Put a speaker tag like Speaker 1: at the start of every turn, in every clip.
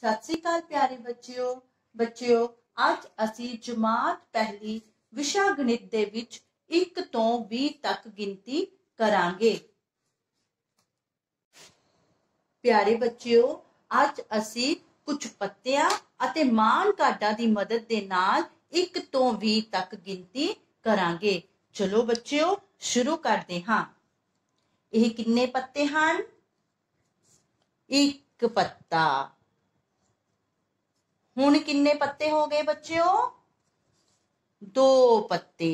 Speaker 1: सत श्री अकाल प्यारे बच्चियों ਅੱਜ ਅਸੀਂ ਜਮਾਤ ਪਹਿਲੀ ਵਿਸ਼ਾ ਗਣਿਤ ਦੇ ਵਿੱਚ 1 ਤੋਂ 20 ਤੱਕ ਗਿਣਤੀ ਕਰਾਂਗੇ। ਪਿਆਰੇ ਬੱਚਿਓ, ਅੱਜ ਅਸੀਂ ਕੁਝ ਪੱਤਿਆਂ ਅਤੇ ਮਾਨ ਕਾਢਾਂ ਦੀ ਮਦਦ ਦੇ ਨਾਲ 1 ਤੋਂ 20 ਤੱਕ ਗਿਣਤੀ ਕਰਾਂਗੇ। ਚਲੋ ਬੱਚਿਓ ਸ਼ੁਰੂ ਕਰਦੇ ਹਾਂ। ਇਹ ਕਿੰਨੇ ਪੱਤੇ ਹਨ? 1 ਪੱਤਾ। ਹੁਣ किन्ने पत्ते हो गए बच्चों? 2 पत्ते।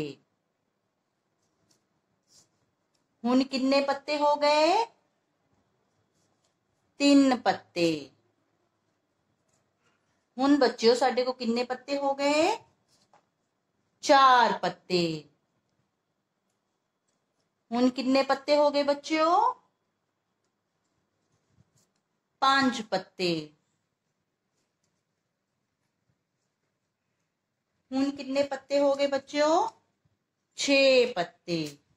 Speaker 1: हुण किन्ने पत्ते हो गए? 3 पत्ते। हुण बच्चों साडे को किन्ने पत्ते हो गए? 4 पत्ते। हुण किन्ने पत्ते हो गए बच्चों? 5 पत्ते। हुण कितने पत्ते हो गए बच्चों? 6 पत्ते।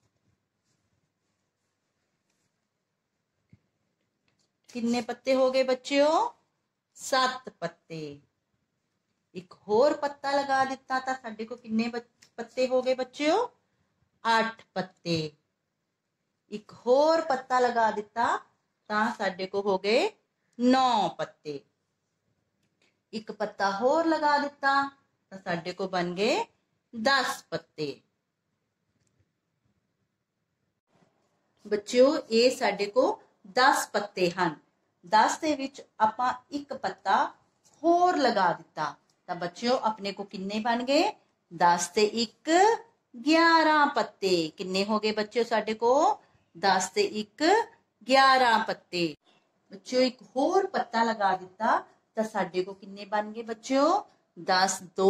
Speaker 1: कितने पत्ते हो गए बच्चों? 7 पत्ते। एक होर पत्ता लगा दिता था साडे को कितने पत्ते हो गए बच्चों? 8 पत्ते। एक होर पत्ता लगा दिता ता साडे को हो गए 9 पत्ते। एक पत्ता होर लगा दिता साडे को बन गए 10 पत्ते। बच्चों ये साडे को 10 पत्ते हैं। 10 दे विच आपां एक पत्ता होर लगा दिता तो बच्चों अपने को किन्ने बन गए? 10 ते 1 11 पत्ते। किन्ने हो गए बच्चों साडे को? 10 ते 1 11 पत्ते। बच्चों एक होर पत्ता लगा दिता तो साडे को किन्ने बन गए बच्चों? 10 2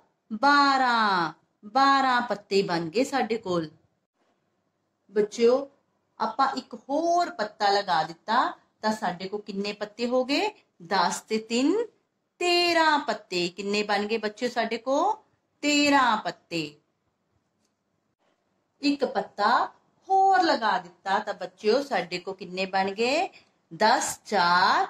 Speaker 1: 12 पत्ते बन गए साडे कोल। बच्चों आपां एक होर पत्ता लगा दिता तो साडे को किन्ने पत्ते हो गए? 10 ते 3 13 पत्ते। किन्ने बन गए बच्चों साडे को? 13 पत्ते। एक पत्ता होर लगा दिता तो बच्चों साडे को किन्ने बन गए? 10 4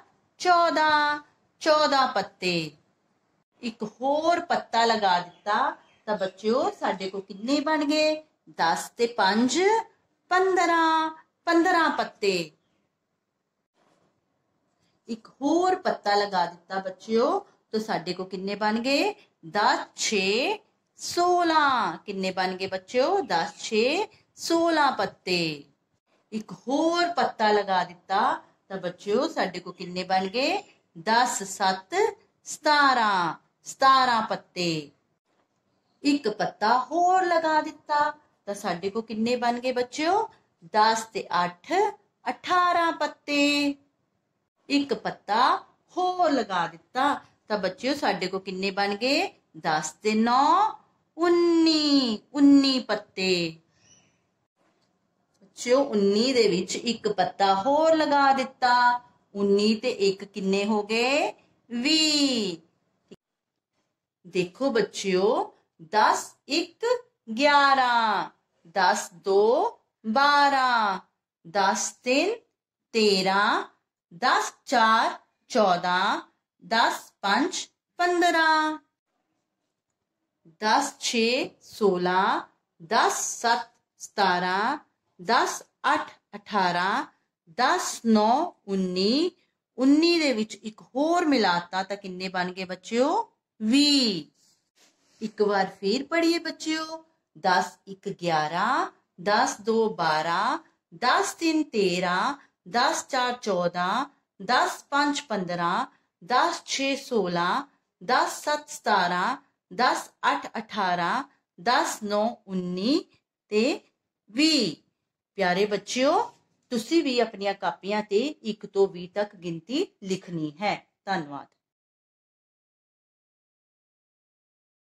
Speaker 1: 14 पत्ते। एक होर पत्ता लगा दिता तो बच्चों साडे को किन्ने बन गए? 10 ते 5 15 पत्ते। एक होर पत्ता लगा दिता बच्चों तो साडे को किन्ने बन गए? 10 6 16। किन्ने बन गए बच्चों? 10 6 16 पत्ते। एक होर पत्ता लगा दिता तो बच्चों साडे को किन्ने बन गए? 10 7 17 पत्ते। एक पत्ता होर लगा दिता तो साडे को किन्ने बन गए बच्चों? 10 ते 8 18 पत्ते। एक पत्ता होर लगा दिता तो बच्चों साडे को किन्ने बन गए? 10 ते 9 19 पत्ते। बच्चों 19 दे विच एक पत्ता होर लगा दिता। 19 ते 1 किन्ने हो गए? 20। देखो बच्चों 10 1 11 10 2 12 10 3 13 10 4 14 10 5 15 10 6 16 10 7 17 10 8 18 10 9 19 19 ਦੇ ਵਿੱਚ ਇੱਕ ਹੋਰ ਮਿਲਾਤਾ ਤਾਂ ਕਿੰਨੇ ਬਣ ਗਏ ਬੱਚਿਓ? 20। एक बार फिर पढ़िए बच्चों। 10 1 11 10 2 12 10 3 13 10 4 14 10 5 15 10 6 16 10 7 17 10 8 18 10 9 19 ਤੇ 20। प्यारे बच्चों तुसी भी अपनी कापियां ते 1 ਤੋਂ 20 तक गिनती लिखनी है। धन्यवाद।